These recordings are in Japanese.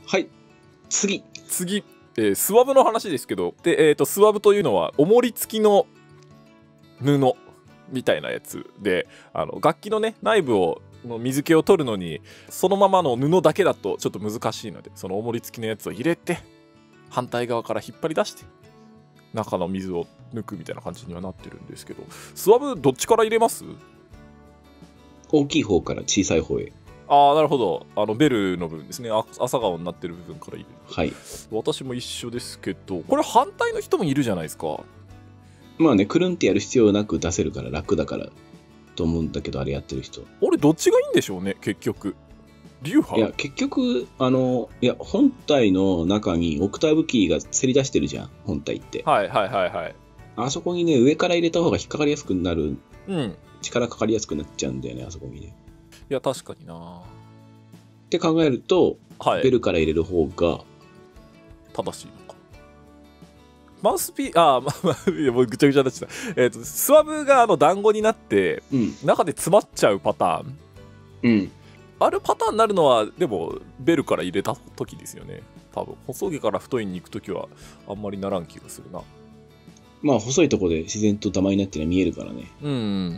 はい、次。 次、スワブの話ですけど、で、スワブというのは重り付きの布みたいなやつで、楽器のね内部をの水気を取るのにそのままの布だけだとちょっと難しいので、その重り付きのやつを入れて反対側から引っ張り出して中の水を抜くみたいな感じにはなってるんですけど、スワブどっちから入れます？ 大きい方から小さい方へ。 ああ、なるほど。ベルの部分ですね。朝顔になってる部分から入れる。 はい。 私も一緒ですけど、これ反対の人もいるじゃないですか。 まあね、くるんってやる必要なく出せるから楽だからと思うんだけど、あれやってる人。 俺どっちがいいんでしょうね、結局。流派？ いや、結局、本体の中にオクターブキーがせり出してるじゃん、本体って。 はいはいはいはい。 あそこにね、上から入れた方が引っかかりやすくなる。 うん。 力かかりやすくなっちゃうんだよね、あそこにね。 いや、確かにな。 って考えると、 はい。 ベルから入れる方が正しいのか。マウスピいやもうぐちゃぐちゃになっちゃった。スワブが団子になって、中で詰まっちゃうパターン。 うん。 あるパターンになるのは、でも、ベルから入れた時ですよね。多分、細毛から太いに行く時は、あんまりならん気がするな。 まあ、細いとこで自然とダマになってるのは見えるからね。 うん。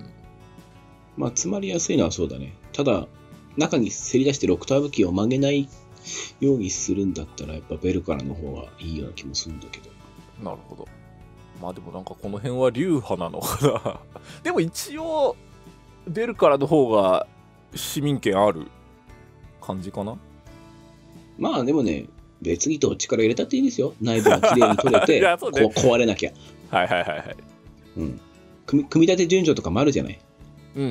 まあ、詰まりやすいのはそうだね。ただ、中にせり出してるオクターブキーを曲げないようにするんだったら、やっぱベルからの方がいいような気もするんだけど。 なるほど。まあでもなんかこの辺は流派なのかな。でも一応、ベルからの方が市民権ある感じかな。 まあでもね、別にどっちから入れたっていいんですよ。内部がきれいに取れて、壊れなきゃ。 はいはいはいはい。 うん。組み立て順序とかもあるじゃない。 うんうん。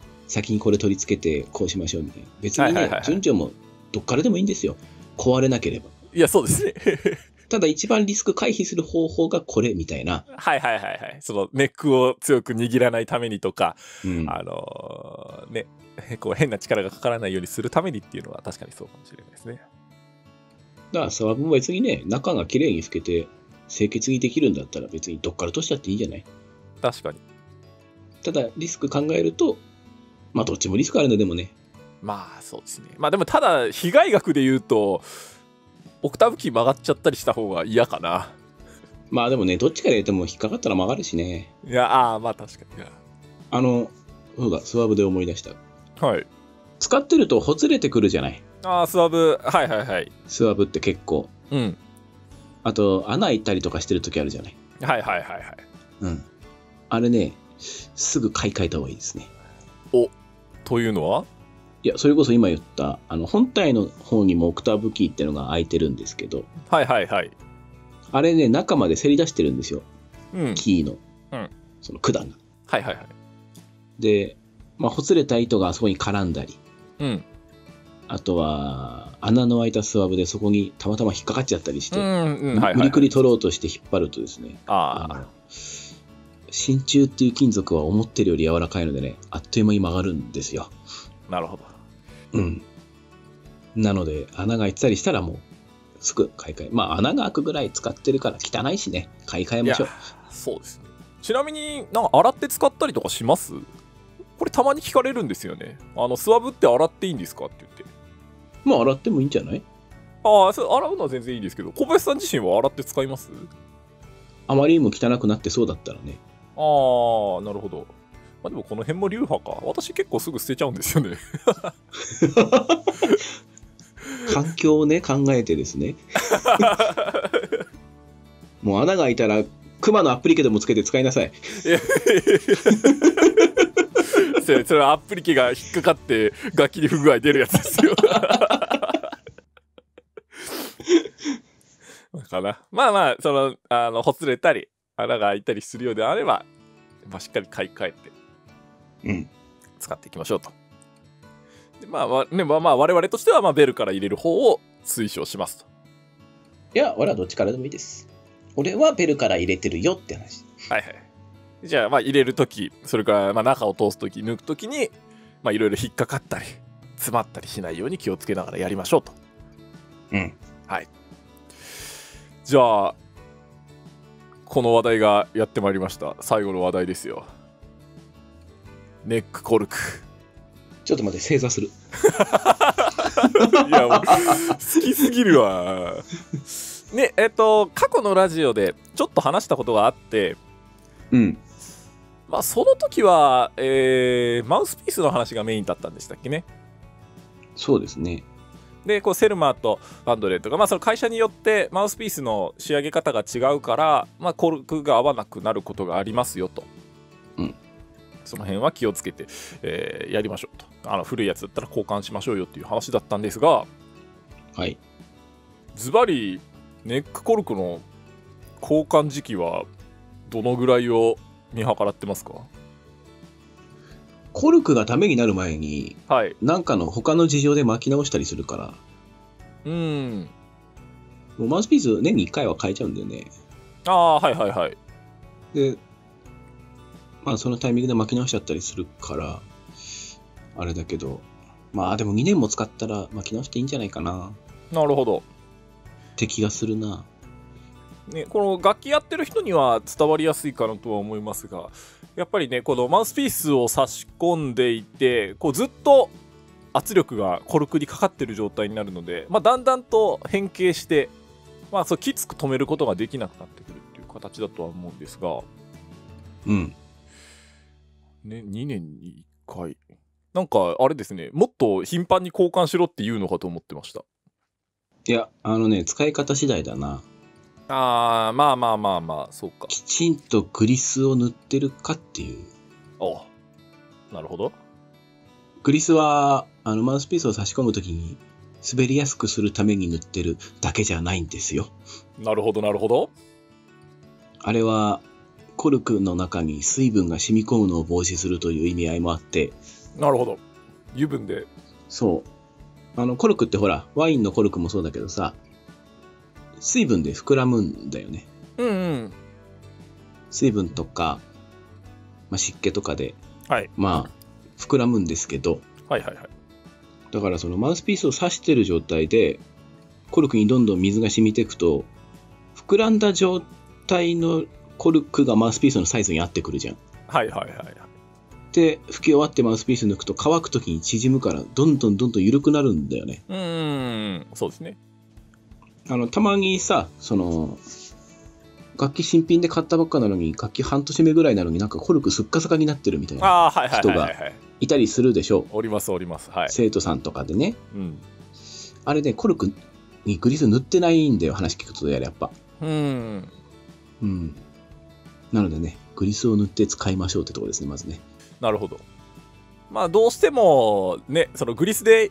先にこれ取り付けてこうしましょうみたいな。別にね、順序もどっからでもいいんですよ。壊れなければ。 いや、そうですね。 ただ一番リスク回避する方法がこれみたいな。 はいはいはいはい。そのネックを強く握らないためにとか、ね、こう変な力がかからないようにするためにっていうのは確かにそうかもしれないですね。 だからスワブも別にね、中がきれいに透けて清潔にできるんだったら別にどっからとしたっていいんじゃない？ 確かに。 ただリスク考えると、まあどっちもリスクあるのでもね。 まあそうですね。まあでもただ被害額で言うと、オクターブキー曲がっちゃったりした方が嫌かな。 まあでもね、どっちから入れても引っかかったら曲がるしね。 いや、まあ確かに。 そうだ、スワブで思い出した。 はい。 使ってるとほつれてくるじゃない。 スワブ、はいはいはい。 スワブって結構。 うん。 あと、穴開いたりとかしてる時あるじゃない。 はいはいはいはい。 うん。あれね、すぐ買い替えた方がいいですね。 というのは？ いや、それこそ今言った、本体の方にもオクターブキーっていうのが開いてるんですけど、 はいはいはい。 あれね、中までせり出してるんですよ。 うん。 キーの、その管が。 はいはいはい。 で、まあ、ほつれた糸があそこに絡んだり、あとは、穴の開いたスワブでそこにたまたま引っかかっちゃったりして、無理くり取ろうとして引っ張るとですね、真鍮っていう金属は思ってるより柔らかいのでね、あっという間に曲がるんですよ。 なるほど。 うん。なので、穴が開いてたりしたらもう、すぐ買い替え。まあ、穴が開くぐらい使ってるから汚いしね、買い替えましょう。 そうですね。ちなみになんか洗って使ったりとかします？これたまに聞かれるんですよね。スワブって洗っていいんですかって言って。 まあ、洗ってもいいんじゃない？ それ洗うのは全然いいですけど、小林さん自身は洗って使います？ あまりにも汚くなってそうだったらね。 なるほど。まあでもこの辺も流派か。私結構すぐ捨てちゃうんですよね。 環境をね、考えてですね。もう穴が開いたら、クマのアプリケでもつけて使いなさい。 それはアプリケが引っかかって楽器に不具合出るやつですよ。かな。まあまあ、ほつれたり、穴が開いたりするようであれば、まあ、しっかり買い替えて、使っていきましょうと。でまあ我々としては、ベルから入れる方を推奨しますと。 いや、俺はどっちからでもいいです。俺はベルから入れてるよって話。 はいはい。じゃあ、入れるとき、それから中を通すとき、抜くときに、いろいろ引っかかったり、詰まったりしないように気をつけながらやりましょうと。はい。じゃあ、この話題がやってまいりました。最後の話題ですよ。ネックコルク。 ちょっと待って、正座する。 いや、もう好きすぎるわ。ね、過去のラジオでちょっと話したことがあって、 うん。 まあ、その時は、マウスピースの話がメインだったんでしたっけね。 そうですね。 で、こうセルマーとバンドレーとか、まあ、その会社によってマウスピースの仕上げ方が違うから、まあ、コルクが合わなくなることがありますよと。 うん。 その辺は気をつけて、やりましょうと。古いやつだったら交換しましょうよっていう話だったんですが、 はい。 ズバリネックコルクの交換時期はどのぐらいを見計らってますか？ コルクがダメになる前に、 はい、 なんかの他の事情で巻き直したりするから。もうマウスピース年に1回は変えちゃうんだよね。 ああ、はいはいはい。 で、まあそのタイミングで巻き直しちゃったりするから、あれだけど、まあでも2年も使ったら巻き直していいんじゃないかな。 なるほど。 って気がするな。 ね、この楽器やってる人には伝わりやすいかなとは思いますが、やっぱりね、このマウスピースを差し込んでいて、こうずっと圧力がコルクにかかってる状態になるので、まあ、だんだんと変形して、まあ、そうきつく止めることができなくなってくるっていう形だとは思うんですが、 うん。 ね、2年に1回。なんかあれですね、もっと頻繁に交換しろっていうのかと思ってました。 いや、使い方次第だな。 まあ、そうか。 きちんとグリスを塗ってるかっていう。 あ、なるほど。 グリスは、マウスピースを差し込むときに、滑りやすくするために塗ってるだけじゃないんですよ。 なるほど、なるほど。 あれは、コルクの中に水分が染み込むのを防止するという意味合いもあって。 なるほど。油分で。 そう。コルクってほら、ワインのコルクもそうだけどさ、水分で膨らむんだよね。 うんうん。 水分とか、まあ、湿気とかで、 はい、 まあ、膨らむんですけど、 はいはいはい。 だからそのマウスピースを刺してる状態で、コルクにどんどん水が染みていくと、膨らんだ状態のコルクがマウスピースのサイズに合ってくるじゃん。 はいはいはいはい。 で、拭き終わってマウスピース抜くと乾くときに縮むからどんどん緩くなるんだよね。 そうですね。 たまにさ、楽器新品で買ったばっかなのに、楽器半年目ぐらいなのになんかコルクすっかさかになってるみたいな人がいたりするでしょ。 おりますおります。はい。 生徒さんとかでね。 うん。 あれね、コルクにグリス塗ってないんだよ、話聞くとやっぱ。うん。なのでね、グリスを塗って使いましょうってところですね、まずね。 なるほど。まあ、どうしてもね、そのグリスで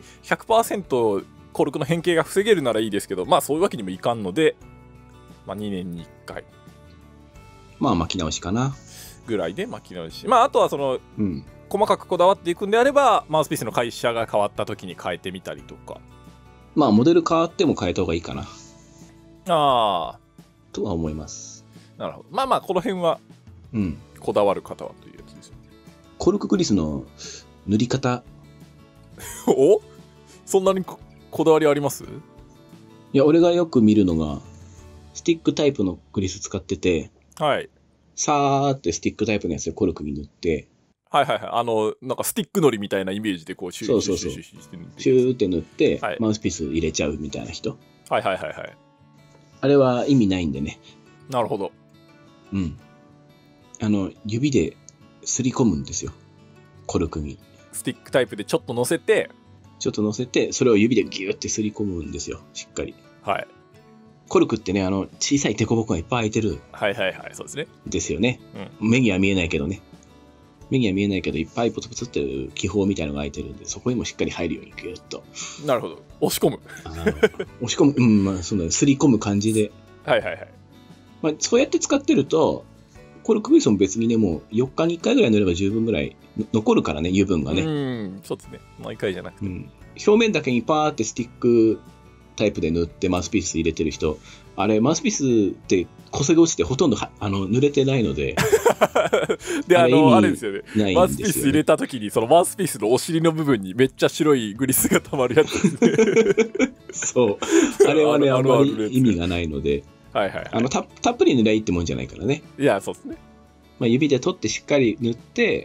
100% コルクの変形が防げるならいいですけど、まあそういうわけにもいかんので、まあ2年に1回。 まあ巻き直しかな。 ぐらいで巻き直し。まああとは細かくこだわっていくんであれば、マウスピースの会社が変わった時に変えてみたりとか。 まあモデル変わっても変えた方がいいかな。 ああ。 とは思います。 なるほど。まあまあこの辺は、こだわる方はというやつですよね。 コルクグリスの塗り方。 お？そんなにこだわりあります？ いや、俺がよく見るのが、スティックタイプのグリス使ってて、 はい。 さーってスティックタイプのやつでコルクに塗って、 はいはいはい。なんかスティックのりみたいなイメージでこうシューって塗って、はい、マウスピース入れちゃうみたいな人。 はいはいはいはい。 あれは意味ないんでね。 なるほど。 うん。指ですり込むんですよ。コルクに。 スティックタイプでちょっと乗せて、 それを指でギューってすり込むんですよ。しっかり。 はい。 コルクってね、小さい凸凹がいっぱい開いてる。 はいはいはい、そうですね。 ですよね。目には見えないけどね。目には見えないけど、いっぱいポツポツっていう気泡みたいなのが開いてるんで、そこにもしっかり入るようにギューッと。 なるほど。押し込む。 押し込む。まあ、そのすり込む感じで。 はいはいはい。 まあ、そうやって使ってると、コルクグリスも別にね、もう4日に1回ぐらい塗れば十分ぐらい残るからね、油分がね。 そうですね。毎回じゃなくて。 表面だけにパーってスティックタイプで塗ってマウスピース入れてる人、あれマウスピースってこせが落ちてほとんど濡れてないのでであれですよね、マウスピース入れた時にそのマウスピースのお尻の部分にめっちゃ白いグリスがたまるやつですねそうあれはねあんまり意味がないので、 はいはいはい、 たっぷり塗りゃいいってもんじゃないからね。 いやそうですね、 まあ、指で取ってしっかり塗って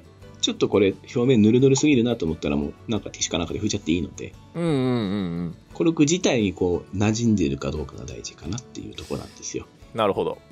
ちょっとこれ表面ぬるぬるすぎるなと思ったらもうなんかティッシュかなんかで拭いちゃっていいので、コルク自体にこう馴染んでいるかどうかが大事かなっていうところなんですよ。 なるほど。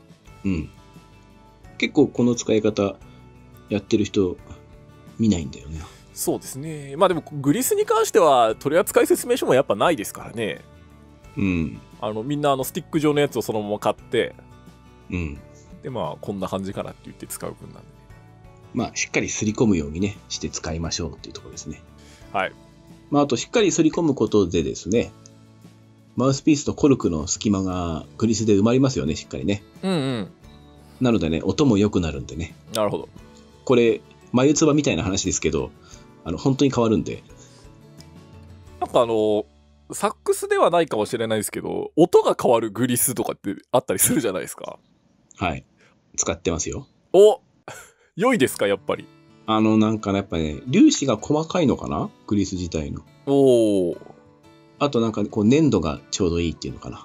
結構この使い方やってる人見ないんだよね。 そうですね。まあでもグリスに関しては取扱説明書もやっぱないですからね。みんなスティック状のやつをそのまま買って、でまあこんな感じかなって言って使う分なんで、 まあしっかりすり込むようにねして使いましょうっていうところですね。 はい。 まああとしっかりすり込むことでですね、マウスピースとコルクの隙間がグリスで埋まりますよね、しっかりね。なのでね、音も良くなるんでね。 なるほど。 これ眉唾みたいな話ですけど、本当に変わるんで。 なんかサックスではないかもしれないですけど、音が変わるグリスとかってあったりするじゃないですか。 はい。使ってますよ。 良いですか、やっぱり。 なんかね、やっぱね、粒子が細かいのかな、グリス自体の。あとなんかこう粘度がちょうどいいっていうのかな。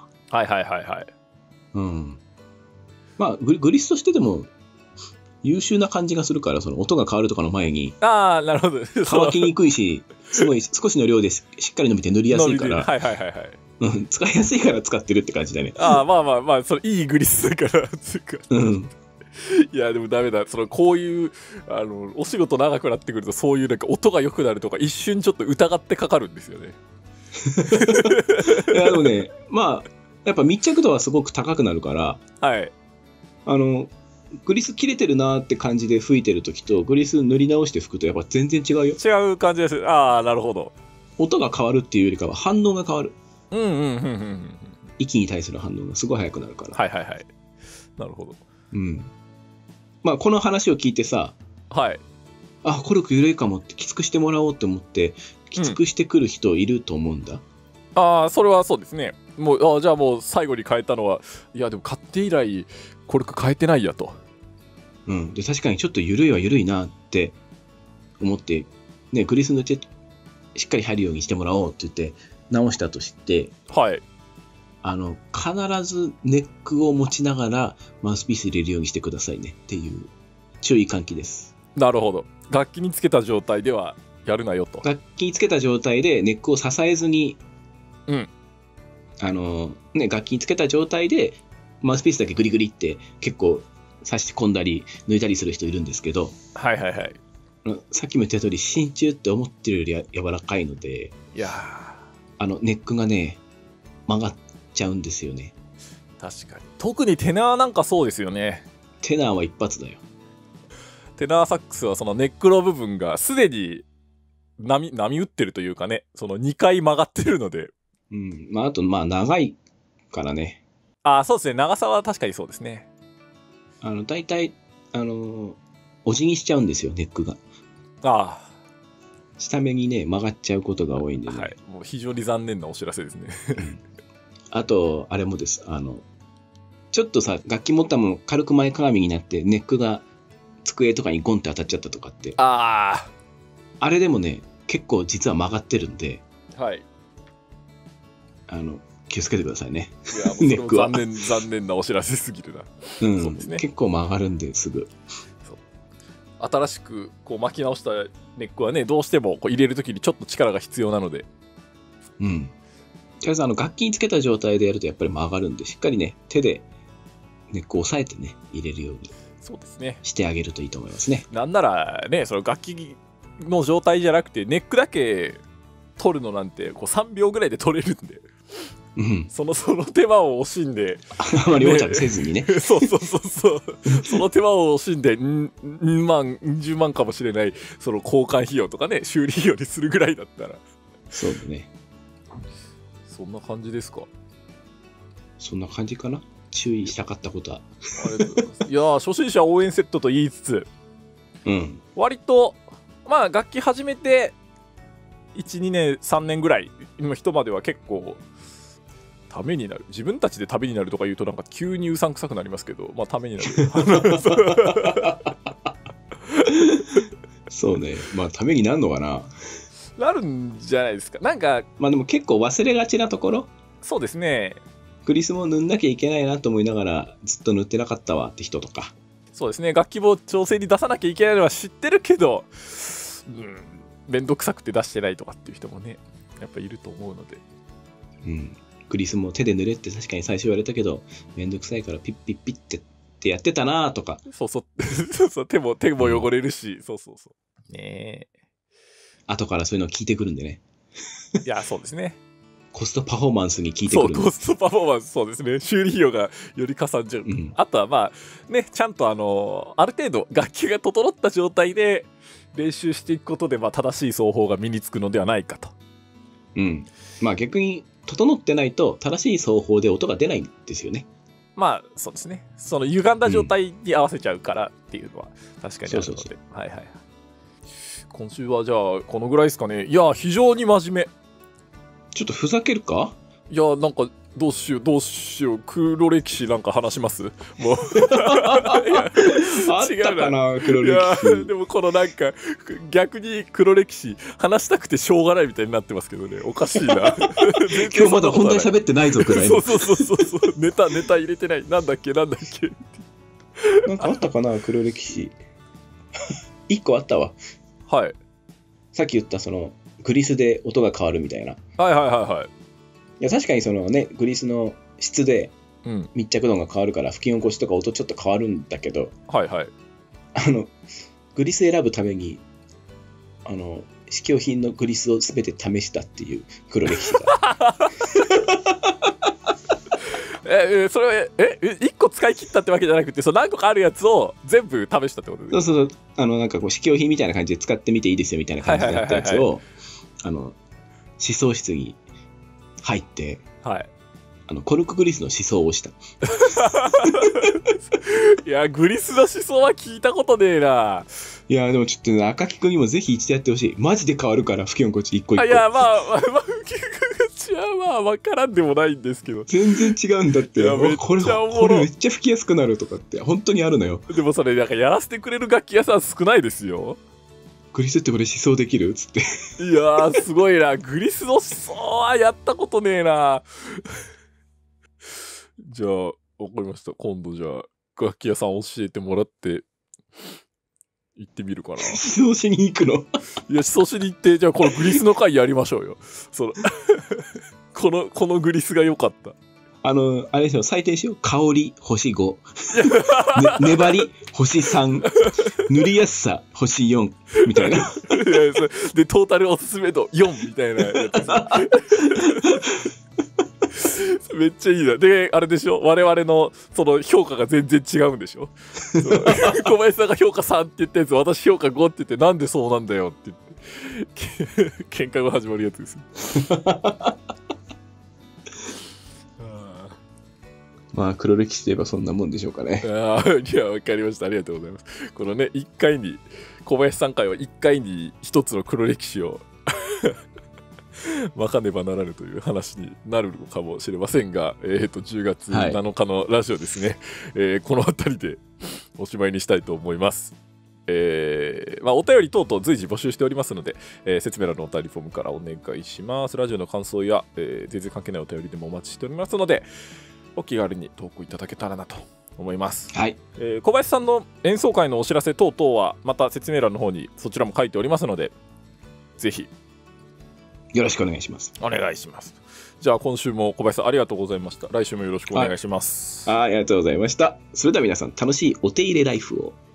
まあグリスとしてでも優秀な感じがするから、その音が変わるとかの前に。 なるほど。 乾きにくいし、すごい少しの量でしっかり伸びて塗りやすいから。使いやすいから使ってるって感じだね。 まあそれいいグリスだからつうか。いやでもダメだ、こういうお仕事長くなってくると、そういうなんか音が良くなるとか一瞬ちょっと疑ってかかるんですよね。 いやでもね、まあやっぱ密着度はすごく高くなるから、グリス切れてるなって感じで吹いてる時と、グリス塗り直して吹くとやっぱ全然違うよ。 違う感じです。なるほど。 音が変わるっていうよりかは反応が変わる。息に対する反応がすごい速くなるから。 なるほど。 まあこの話を聞いてさ、コルク緩いかもってきつくしてもらおうって思ってきつくしてくる人いると思うんだ。 それはそうですね。もうじゃあもう最後に変えたのは、いやでも買って以来コルク変えてないやと。 で確かにちょっと緩いは緩いなって思ってね、グリス塗ってしっかり入るようにしてもらおうって言って直したとして、必ずネックを持ちながらマウスピース入れるようにしてくださいねっていう注意喚起です。 なるほど。楽器につけた状態ではやるなよと。 楽器につけた状態でネックを支えずに、楽器につけた状態でマウスピースだけグリグリって結構差し込んだり抜いたりする人いるんですけど、さっきも言った通り真鍮って思ってるより柔らかいので、ネックがね曲がっちゃうんですよね。 確かに。特にテナーなんかそうですよね。 テナーは一発だよ。 テナーサックスはそのネックの部分がすでに波打ってるというかね、その2回曲がってるので、 あと長いからね。 そうですね、長さは確かにそうですね。 だいたいお辞儀しちゃうんですよ、ネックが。下目にね曲がっちゃうことが多いんでね。 もう非常に残念なお知らせですね。 あとあれもです。ちょっとさ、楽器持ったもの軽く前かがみになってネックが机とかにゴンって当たっちゃったとかって、あれでもね結構実は曲がってるんで、気をつけてくださいね。 ネックは残念なお知らせすぎるな。 そうですね、結構曲がるんですぐ。 新しくこう巻き直したネックはね、どうしてもこう入れるときにちょっと力が必要なので、 とりあえず楽器につけた状態でやるとやっぱり曲がるんで、しっかりね手でネックを押さえてね入れるようにしてあげるといいと思いますね。 なんならね、その楽器の状態じゃなくてネックだけ取るのなんてこう3秒ぐらいで取れるんで、その手間を惜しんであまりお茶せずにね。 そうその手間を惜しんで10万かもしれないその交換費用とかね、修理費用にするぐらいだったら。 そうだね。 そんな感じですか。 そんな感じかな。注意したかったことは。 いや初心者応援セットと言いつつ、割と楽器始めて1、2年、3年ぐらいの人までは結構ためになる。自分たちでためになるとか言うとなんか急にうさんくさくなりますけど、ためになる。 そうね。ためになるのかな。 なるんじゃないですか。なんかでも結構忘れがちなところ。 そうですね。 グリスも塗んなきゃいけないなと思いながらずっと塗ってなかったわって人とか。 そうですね、楽器も調整に出さなきゃいけないのは知ってるけど、めんどくさくて出してないとかっていう人もね、やっぱいると思うので。 グリスも手で塗れって確かに最初言われたけど、めんどくさいからピッピッピッってやってたなとか。 そう手も汚れるし、そうねえ。 後からそういうの聞いてくるんでね。 いや、そうですね。 コストパフォーマンスに聞いてくるんで。 コストパフォーマンス、そうですね。修理費用がよりかさんじゃう。あとはまあね、ちゃんとある程度楽器が整った状態で練習していくことで、正しい奏法が身につくのではないかと。 まあ逆に整ってないと正しい奏法で音が出ないんですよね。 まあそうですね。その歪んだ状態に合わせちゃうからっていうのは確かにあるので。今週はじゃあこのぐらいですかね。いや、非常に真面目。 ちょっとふざけるか？ いや、なんかどうしよう、黒歴史なんか話します？もうあったかな、黒歴史。 いやでもこのなんか逆に黒歴史話したくてしょうがないみたいになってますけどね、おかしいな。 今日まだ本題喋ってないぞくらいの。 そうネタ入れてない。なんだっけなんかあったかな、黒歴史。1個あったわ。 はい。 さっき言ったそのグリスで音が変わるみたいな。いや確かにそのね、グリスの質で密着度が変わるから吹き起こしとか音ちょっと変わるんだけど、グリス選ぶために試供品のグリスを全て試したっていう黒歴史が。 それ1個使い切ったってわけじゃなくて、その何個かあるやつを全部試したってことですか？ そうなんかこう試供品みたいな感じで使ってみていいですよみたいな感じでやったやつを思想室に入って、コルクグリスの思想をした。 いや、グリスの思想は聞いたことねえな。 いやでもちょっと、ね、赤木くんにもぜひ一度やってほしい。マジで変わるから吹き心地一個一個。 いや吹き心地は分からんでもないんですけど、 全然違うんだって。これめっちゃ吹きやすくなるとかって本当にあるのよ。 でもそれなんかやらせてくれる楽器屋さん少ないですよ。 グリスってこれ思想できるっつって。 いやすごいな。グリスの思想はやったことねえな。じゃあ分かりました。今度じゃあ楽器屋さん教えてもらって行ってみるかな。 思想しに行くの？いや、 思想しに行って、じゃあこのグリスの回やりましょうよ。このグリスが良かった。 あれですよ、採点しよう。香り星5、粘り星3、塗りやすさ星4みたいな。 でトータルおすすめ度4みたいなやつ。めっちゃいいな。であれでしょ、我々のその評価が全然違うんでしょ。小林さんが評価3って言ったやつ、私評価5って言って、なんでそうなんだよって言って喧嘩が始まるやつですよ。 まあ黒歴史といえばそんなもんでしょうかね。 いや分かりました。ありがとうございます。このね、1回に小林さん回は1回に1つの黒歴史をまかねばならぬという話になるのかもしれませんが、10月7日のラジオですね、この辺りでおしまいにしたいと思います。お便り等々随時募集しておりますので、説明欄のお便りフォームからお願いします。ラジオの感想や、全然関係ないお便りでもお待ちしておりますので、お気軽に投稿いただけたらなと思います。小林さんの演奏会のお知らせ等々はまた説明欄の方にそちらも書いておりますので、ぜひよろしくお願いします。 お願いします。じゃあ今週も小林さんありがとうございました。来週もよろしくお願いします。 ありがとうございました。それでは皆さん、楽しいお手入れライフを。